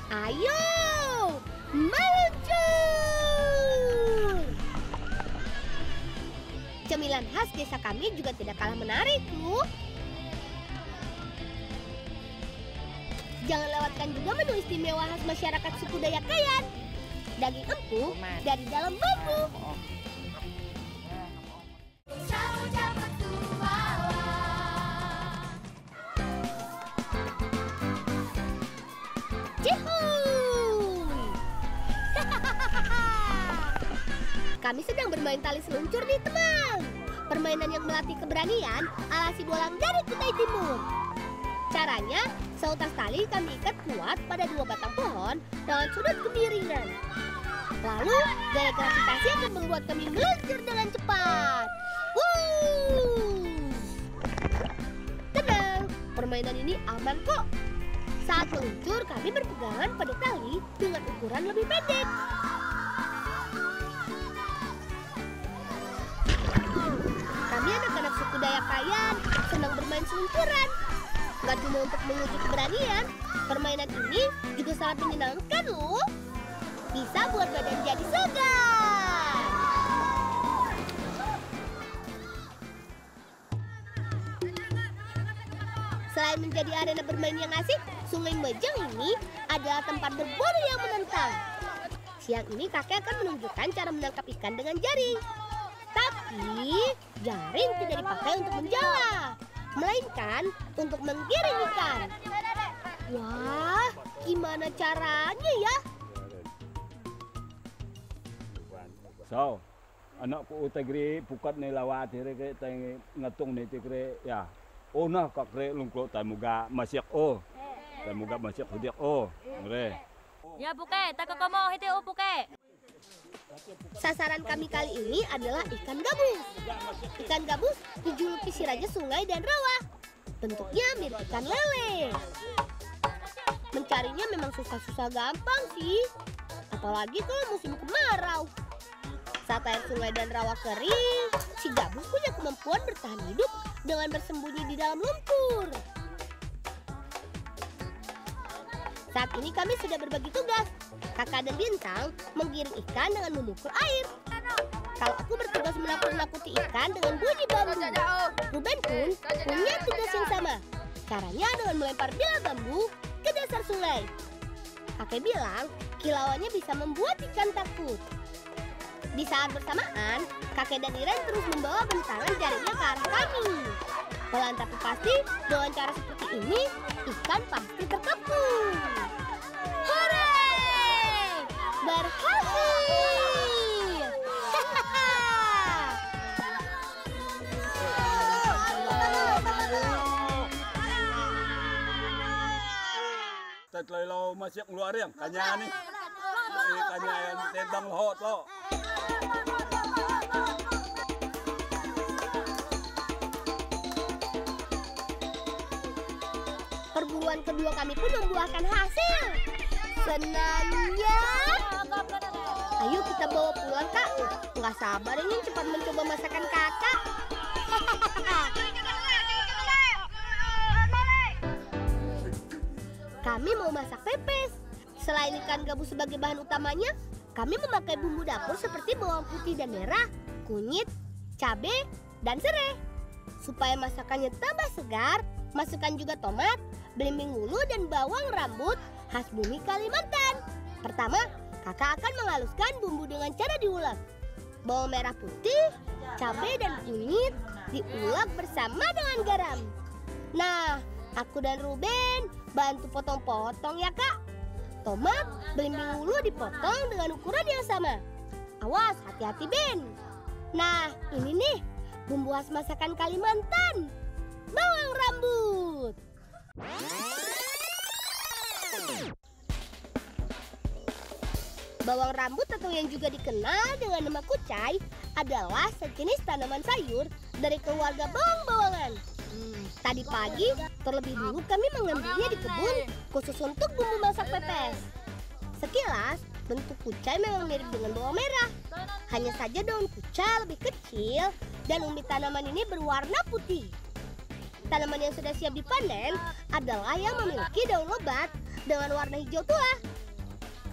Ayo, meluncur! Cemilan khas desa kami juga tidak kalah menarik, loh. Jangan lewatkan juga menu istimewa khas masyarakat suku Dayak Kayan. Daging empuk dari dalam bambu. Kami sedang bermain tali seluncur nih, teman. Permainan yang melatih keberanian ala si bolang dari Kutai Timur. Caranya, seutas tali kami ikat kuat pada 2 batang pohon dengan sudut kemiringan. Lalu, gaya gravitasi akan membuat kami meluncur dengan cepat. Tenang, permainan ini aman kok. Saat meluncur, kami berpegangan pada tali dengan ukuran lebih pendek. Kami anak-anak suku Dayak Kayan senang bermain seluncuran. Gak cuma untuk menguji keberanian, permainan ini juga sangat menyenangkan loh. Bisa buat badan jadi segar. Selain menjadi arena bermain yang asik, Sungai Mejeng ini adalah tempat berburu yang menantang. Siang ini kakek akan menunjukkan cara menangkap ikan dengan jaring. Tapi jaring tidak dipakai untuk menjala, melainkan untuk menggiring ikan. Wah, gimana caranya ya? So, anak ku utegri pukat ni lawat dire ke teng ngatung ni tigre ya. Oh nah kak re lungklo tamuga masyak oh. Tamuga masyak hudiak oh. Ngre. Ya buke, tak komo hiti o buke. Sasaran kami kali ini adalah ikan gabus. Ikan gabus dijuluki si raja sungai dan rawa. Bentuknya mirip ikan lele. Mencarinya memang susah-susah gampang sih. Apalagi kalau musim kemarau. Saat air sungai dan rawa kering, si gabus punya kemampuan bertahan hidup dengan bersembunyi di dalam lumpur. Saat ini kami sudah berbagi tugas. Kakak dan Bintang menggiring ikan dengan mengukur air. Kalau aku bertugas menakut-nakuti ikan dengan bunyi bambu. Ruben pun punya tugas yang sama. Caranya dengan melempar bilah bambu ke dasar sungai. Kakek bilang kilauannya bisa membuat ikan takut. Di saat bersamaan, kakek dan Iren terus membawa bentangan jaringnya ke arah kami. Walau tapi pasti dengan cara seperti ini, ikan pasti terkepung. Hore! Berhasil! Tatlo masyak luar yang kanya ni. Kanya yang tendang hot lo. Perburuan kedua kami pun membuahkan hasil. Senangnya. Ayo kita bawa pulang, Kak. Nggak sabar ingin cepat mencoba masakan kakak. Kami mau masak pepes. Selain ikan gabus sebagai bahan utamanya, kami memakai bumbu dapur seperti bawang putih dan merah, kunyit, cabai, dan serai. Supaya masakannya tambah segar, masukkan juga tomat, belimbing wulu, dan bawang rambut khas bumi Kalimantan. Pertama, kakak akan menghaluskan bumbu dengan cara diulek. Bawang merah putih, cabai, dan kunyit diulek bersama dengan garam. Nah, aku dan Ruben bantu potong-potong ya, Kak. Tomat, belimbing wulu dipotong dengan ukuran yang sama. Awas, hati-hati, Ben. Nah, ini nih bumbu khas masakan Kalimantan. Bawang rambut. Bawang rambut atau yang juga dikenal dengan nama kucai adalah sejenis tanaman sayur dari keluarga bawang-bawangan. Tadi pagi, terlebih dulu kami mengambilnya di kebun khusus untuk bumbu masak pepes. Sekilas, bentuk kucai memang mirip dengan bawang merah. Hanya saja daun kucai lebih kecil dan umbi tanaman ini berwarna putih. Tanaman yang sudah siap dipanen adalah yang memiliki daun lebat dengan warna hijau tua.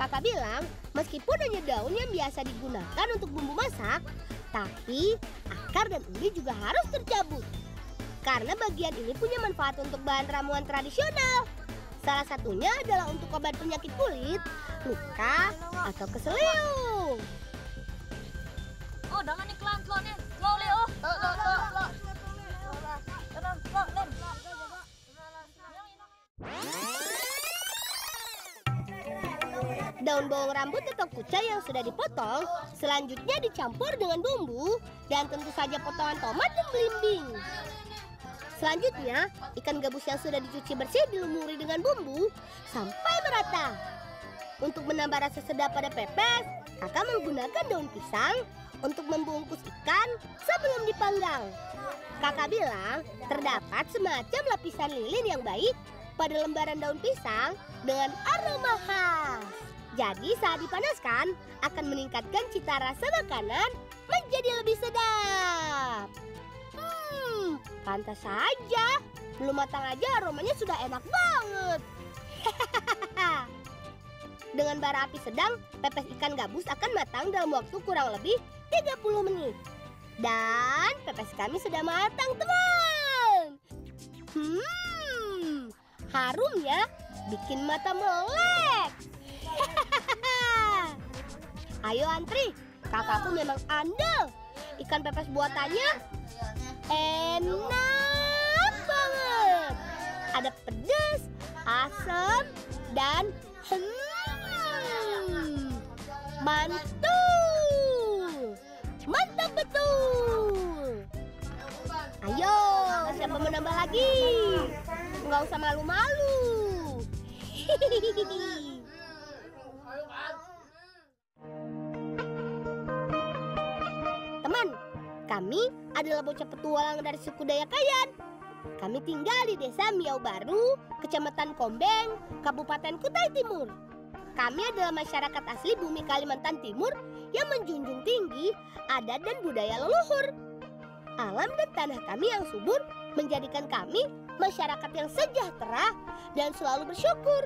Kakak bilang, meskipun hanya daun yang biasa digunakan untuk bumbu masak, tapi akar dan uli juga harus tercabut. Karena bagian ini punya manfaat untuk bahan ramuan tradisional. Salah satunya adalah untuk obat penyakit kulit, luka, atau keseliu. Oh, dengan iklan telurnya. Telur le oh. Daun bawang rambut atau kucai yang sudah dipotong, selanjutnya dicampur dengan bumbu dan tentu saja potongan tomat dan belimbing. Selanjutnya, ikan gabus yang sudah dicuci bersih dilumuri dengan bumbu sampai merata. Untuk menambah rasa sedap pada pepes, kakak menggunakan daun pisang untuk membungkus ikan sebelum dipanggang. Kakak bilang terdapat semacam lapisan lilin yang baik pada lembaran daun pisang dengan aroma khas. Jadi saat dipanaskan akan meningkatkan cita rasa makanan menjadi lebih sedap. Pantas saja, belum matang aja aromanya sudah enak banget. Dengan bara api sedang, pepes ikan gabus akan matang dalam waktu kurang lebih 30 menit. Dan pepes kami sudah matang, teman. Harumnya bikin mata melek. Ayo antri, kakakku memang andal. Ikan pepes buatannya enak banget. Ada pedas, asam, dan mantul. Mantap betul. Ayo, siapa mau nambah lagi? Nggak usah malu-malu. Teman, kami adalah bocah petualang dari suku Dayakayan. Kami tinggal di desa Miau Baru, Kecamatan Kombeng, Kabupaten Kutai Timur. Kami adalah masyarakat asli bumi Kalimantan Timur yang menjunjung tinggi adat dan budaya leluhur. Alam dan tanah kami yang subur menjadikan kami masyarakat yang sejahtera dan selalu bersyukur.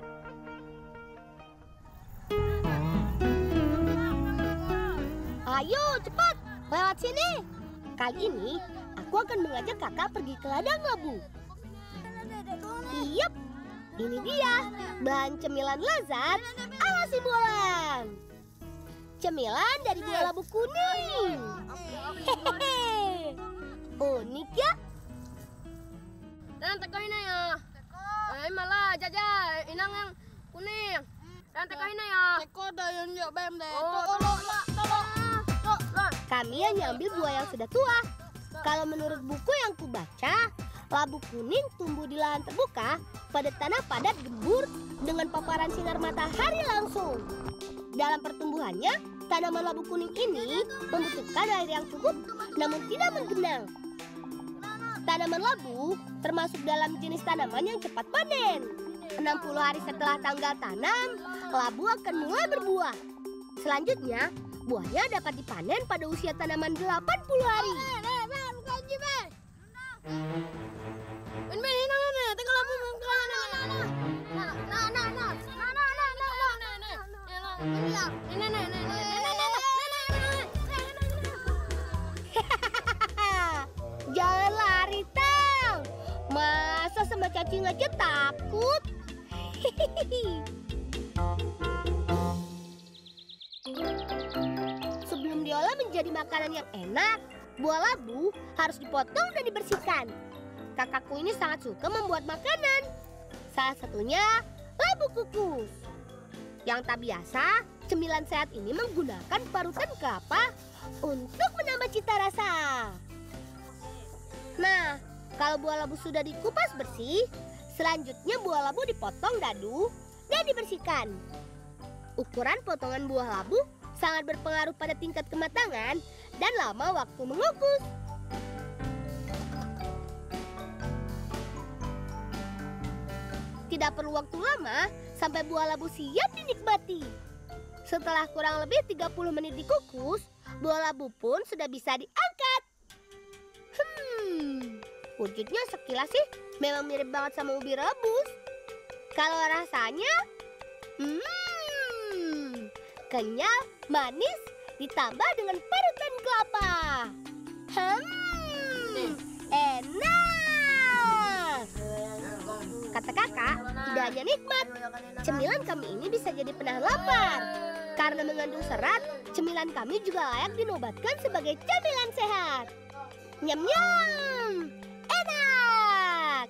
Ayo cepat, lewat sini. Kali ini aku akan mengajak kakak pergi ke ladang labu. Yap, ini dia bahan cemilan lezat ala si Bolang. Cemilan dari buah labu kuning. Hehehe, unik ya. Dan teko ini ya. Malah jajah inang yang kuning. Dan teko ini ya. Teko dah yang jauh bem deh. Tolong. Kami hanya ambil buah yang sudah tua. Kalau menurut buku yang kubaca, labu kuning tumbuh di lahan terbuka pada tanah padat gembur dengan paparan sinar matahari langsung. Dalam pertumbuhannya, tanaman labu kuning ini membutuhkan air yang cukup namun tidak menggenang. Tanaman labu termasuk dalam jenis tanaman yang cepat panen. 60 hari setelah tanggal tanam, labu akan mulai berbuah. Selanjutnya, buahnya dapat dipanen pada usia tanaman 80 hari. Jangan lari, Tang. Masa sama cacing aja takut? Sebelum diolah menjadi makanan yang enak, buah labu harus dipotong dan dibersihkan. Kakakku ini sangat suka membuat makanan. Salah satunya labu kukus. Yang tak biasa, cemilan sehat ini menggunakan parutan kelapa untuk menambah cita rasa. Nah, kalau buah labu sudah dikupas bersih, selanjutnya buah labu dipotong dadu dan dibersihkan. Ukuran potongan buah labu sangat berpengaruh pada tingkat kematangan dan lama waktu mengukus. Tidak perlu waktu lama sampai buah labu siap dinikmati. Setelah kurang lebih 30 menit dikukus, buah labu pun sudah bisa diangkat. Wujudnya sekilas sih memang mirip banget sama ubi rebus. Kalau rasanya, Kenyal, manis, ditambah dengan parutan kelapa. Enak. Kata kakak, tidak hanya nikmat, cemilan kami ini bisa jadi penahan lapar. Karena mengandung serat, cemilan kami juga layak dinobatkan sebagai camilan sehat. Nyam-nyam, enak.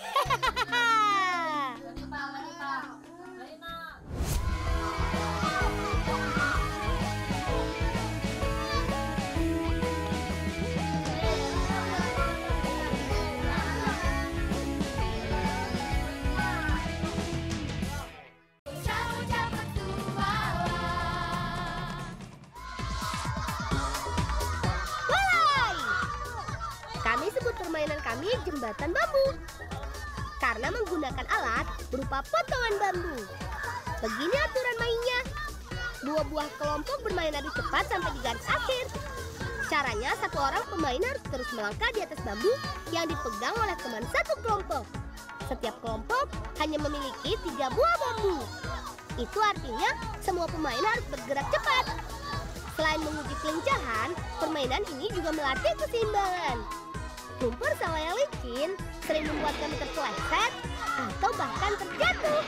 Kami sebut permainan kami jembatan bambu karena menggunakan alat berupa potongan bambu. Begini aturan mainnya. 2 buah kelompok bermain adu cepat sampai di garis akhir. Caranya, 1 orang pemain harus terus melangkah di atas bambu yang dipegang oleh teman satu kelompok. Setiap kelompok hanya memiliki 3 buah bambu. Itu artinya semua pemain harus bergerak cepat. Selain menguji kelincahan, permainan ini juga melatih keseimbangan. Lumpur sawah yang licin sering membuat kami terpeleset atau bahkan terjatuh.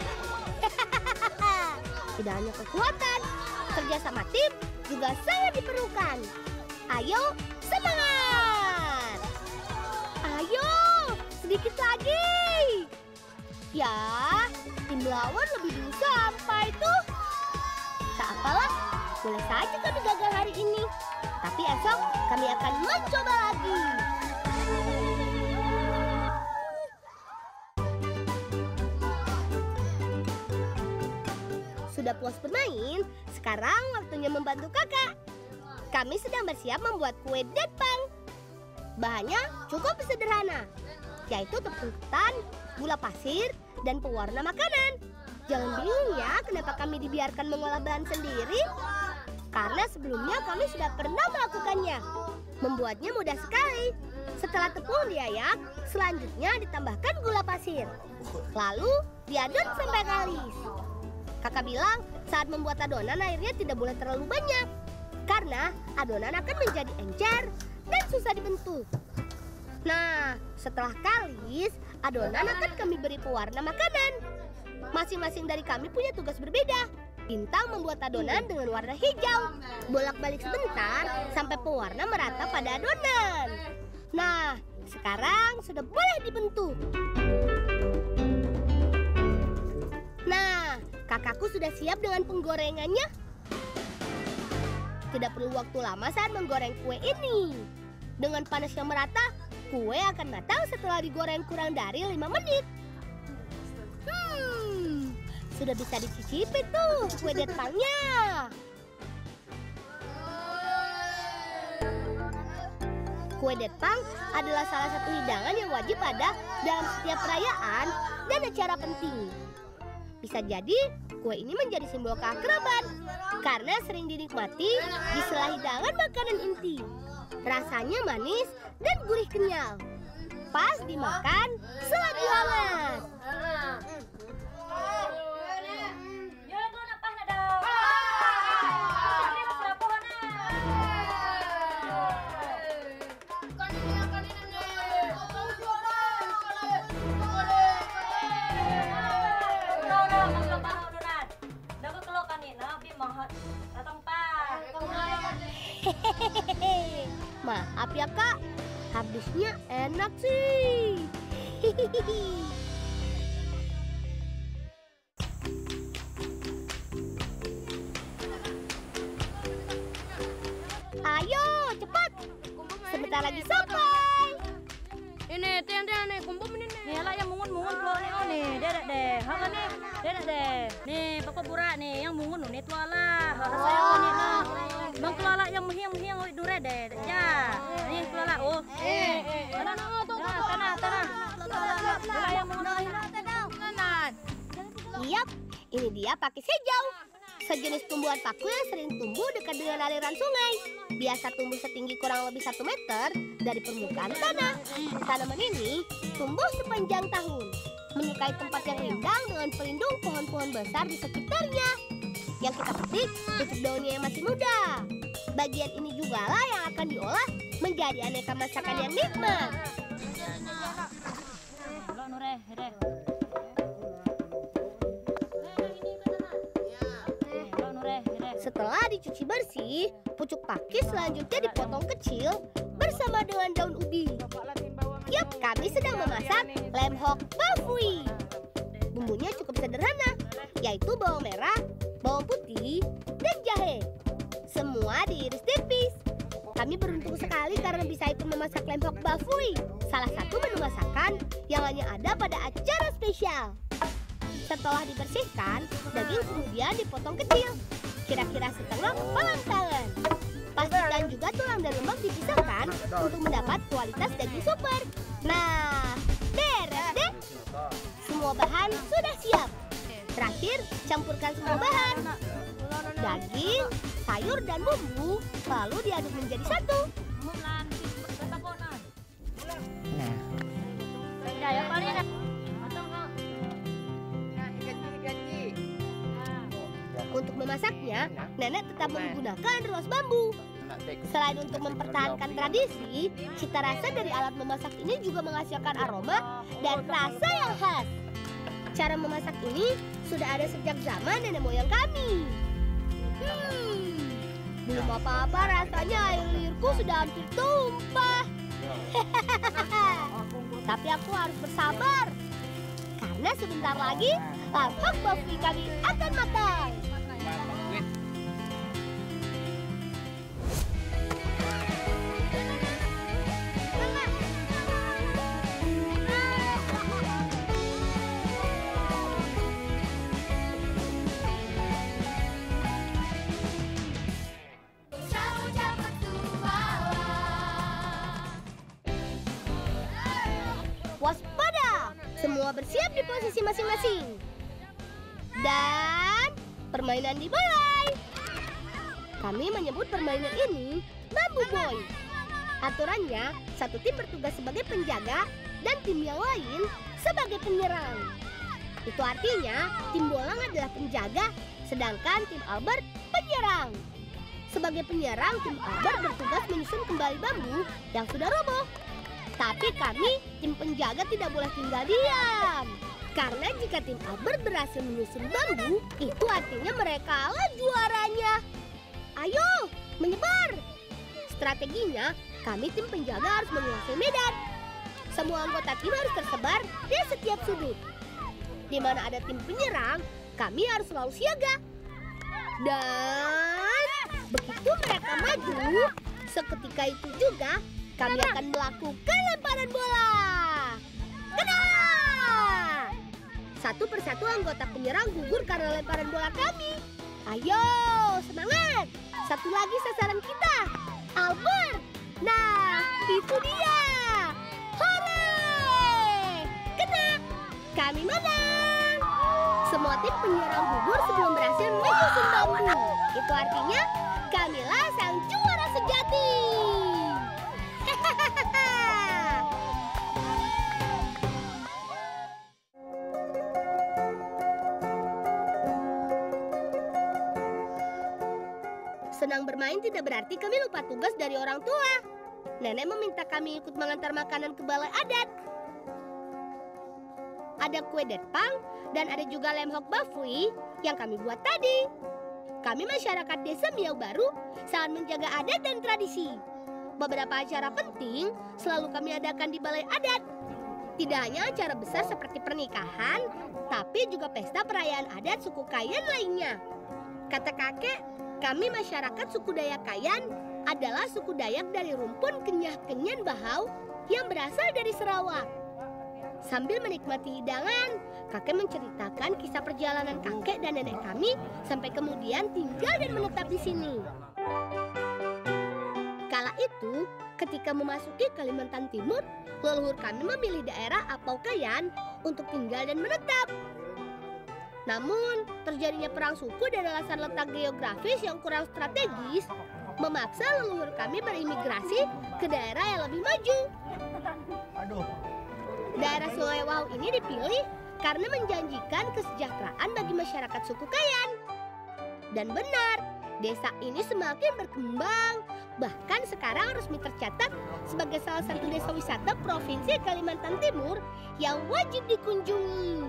Tidak hanya kekuatan, kerja sama tim juga sangat diperlukan. Ayo, semangat! Ayo, sedikit lagi. Ya, tim lawan lebih dulu sampai tuh. Tak apalah, boleh saja kami gagal hari ini. Tapi esok kami akan mencoba lagi. Sudah puas bermain, sekarang waktunya membantu kakak. Kami sedang bersiap membuat kue datpang. Bahannya cukup sederhana, yaitu tepung ketan, gula pasir, dan pewarna makanan. Jangan bingung ya kenapa kami dibiarkan mengolah bahan sendiri. Karena sebelumnya kami sudah pernah melakukannya. Membuatnya mudah sekali. Setelah tepung diayak, selanjutnya ditambahkan gula pasir. Lalu diaduk sampai kalis. Kakak bilang saat membuat adonan airnya tidak boleh terlalu banyak. Karena adonan akan menjadi encer dan susah dibentuk. Nah, setelah kalis, adonan akan kami beri pewarna makanan. Masing-masing dari kami punya tugas berbeda. Bintang membuat adonan dengan warna hijau. Bolak-balik sebentar sampai pewarna merata pada adonan. Nah, sekarang sudah boleh dibentuk. Nah, kakakku sudah siap dengan penggorengannya. Tidak perlu waktu lama saat menggoreng kue ini. Dengan panas yang merata, kue akan matang setelah digoreng kurang dari 5 menit. Sudah bisa dicicipi tuh kue datpangnya. Kue datpang adalah salah satu hidangan yang wajib ada dalam setiap perayaan dan acara penting. Bisa jadi kue ini menjadi simbol keakraban karena sering dinikmati di sela hidangan makanan inti. Rasanya manis dan gurih kenyal. Pas dimakan selagi hangat. Maaf ya kak, habisnya enak sih. Ayo cepat, sebentar lagi sampai. Ini tiang nih, kumpul ini nih. Nih lah yang mungun keluar nih, oh nih, dedek deh, halo nih, dedek deh. Nih pokok burak nih, yang mungun nih tua lah. Saya mau nih nah, bang keluar yang mehing dure deh, ya. Nih keluar lah, oh. Tanah. Lah yang mungun tanah. Yap, ini dia pakis hijau. Sejenis tumbuhan paku yang sering tumbuh dekat dengan aliran sungai. Biasa tumbuh setinggi kurang lebih 1 meter dari permukaan tanah. Tanaman ini tumbuh sepanjang tahun, menyukai tempat yang rindang dengan pelindung pohon-pohon besar di sekitarnya. Yang kita petik pucuk daunnya yang masih muda. Bagian ini juga lah yang akan diolah menjadi aneka masakan yang nikmat. Setelah dicuci bersih, pucuk pakis selanjutnya dipotong kecil bersama dengan daun ubi. Yap, kami sedang memasak lem hok bafui. Bumbunya cukup sederhana, yaitu bawang merah, bawang putih, dan jahe. Semua diiris tipis. Kami beruntung sekali karena bisa ikut memasak lem hok bafui, salah satu menu masakan yang hanya ada pada acara spesial. Setelah dibersihkan, daging kemudian dipotong kecil, kira-kira setengah kepala tangan. Pastikan juga tulang dan lemak dipisahkan untuk mendapat kualitas daging super. Nah, beres deh. Semua bahan sudah siap. Terakhir, campurkan semua bahan. Daging, sayur, dan bumbu, lalu diaduk menjadi satu. Untuk memasaknya, nenek tetap menggunakan ruas bambu. Selain untuk mempertahankan tradisi, cita rasa dari alat memasak ini juga menghasilkan aroma dan rasa yang khas. Cara memasak ini sudah ada sejak zaman nenek moyang kami. Belum apa-apa rasanya air liurku sudah hampir tumpah. Tapi aku harus bersabar, karena sebentar lagi lem hok bafui kami akan matang. Waspada, semua bersiap di posisi masing-masing. Dan permainan dimulai. Kami menyebut permainan ini Bambu Boy. Aturannya, satu tim bertugas sebagai penjaga dan tim yang lain sebagai penyerang. Itu artinya tim Bolang adalah penjaga, sedangkan tim Albert penyerang. Sebagai penyerang, tim Albert bertugas menyusun kembali bambu yang sudah roboh. Tapi kami, tim penjaga, tidak boleh tinggal diam. Karena jika tim Albert berhasil menyusun bambu, itu artinya mereka lah juaranya. Ayo, menyebar! Strateginya, kami tim penjaga harus menguasai medan. Semua anggota tim harus tersebar di setiap sudut. Di mana ada tim penyerang, kami harus selalu siaga. Dan begitu mereka maju, seketika itu juga kami akan melakukan lemparan bola. Kena! Satu persatu anggota penyerang gugur karena lemparan bola kami. Ayo, semangat! Satu lagi sasaran kita, Albert. Nah, itu dia. Hore! Kena! Kami menang. Semua tim penyerang gugur sebelum berhasil menyusun bambu. Itu artinya kamilah sang juara sejati. Senang bermain tidak berarti kami lupa tugas dari orang tua. Nenek meminta kami ikut mengantar makanan ke balai adat. Ada kue depang dan ada juga lem hok bafui yang kami buat tadi. Kami masyarakat desa Miau Baru sangat menjaga adat dan tradisi. Beberapa acara penting selalu kami adakan di balai adat. Tidak hanya acara besar seperti pernikahan, tapi juga pesta perayaan adat suku Kayan lainnya. Kata kakek, kami masyarakat suku Dayak Kayan adalah suku Dayak dari rumpun Kenyah-Kenyan Bahau yang berasal dari Sarawak. Sambil menikmati hidangan, kakek menceritakan kisah perjalanan kakek dan nenek kami sampai kemudian tinggal dan menetap di sini. Kala itu, ketika memasuki Kalimantan Timur, leluhur kami memilih daerah Apau Kayan untuk tinggal dan menetap. Namun, terjadinya perang suku dan alasan letak geografis yang kurang strategis memaksa leluhur kami berimigrasi ke daerah yang lebih maju. Daerah Sungai Wahau ini dipilih karena menjanjikan kesejahteraan bagi masyarakat suku Kayan. Dan benar, desa ini semakin berkembang. Bahkan sekarang resmi tercatat sebagai salah satu desa wisata Provinsi Kalimantan Timur yang wajib dikunjungi.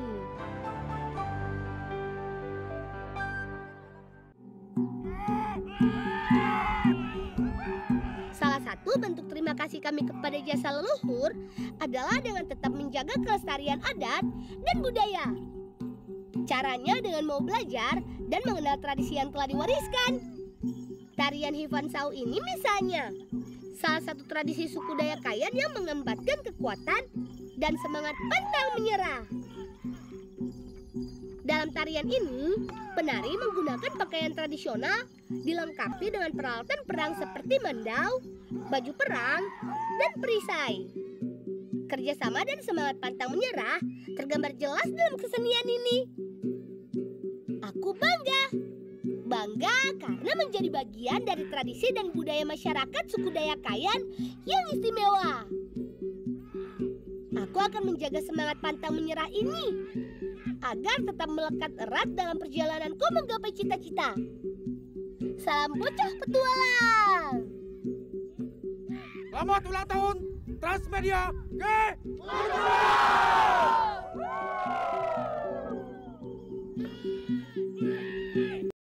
Salah satu bentuk terima kasih kami kepada jasa leluhur adalah dengan tetap menjaga kelestarian adat dan budaya. Caranya dengan mau belajar dan mengenal tradisi yang telah diwariskan. Tarian Hifan Sau ini misalnya, salah satu tradisi suku Dayak Kayan yang mengembatkan kekuatan dan semangat pantang menyerah. Dalam tarian ini, penari menggunakan pakaian tradisional dilengkapi dengan peralatan perang seperti mandau, baju perang, dan perisai. Kerjasama dan semangat pantang menyerah tergambar jelas dalam kesenian ini. Aku bangga karena menjadi bagian dari tradisi dan budaya masyarakat suku Dayak Kayan yang istimewa. Aku akan menjaga semangat pantang menyerah ini agar tetap melekat erat dalam perjalananku menggapai cita-cita. Salam bocah petualang. Selamat ulang tahun Transmedia G.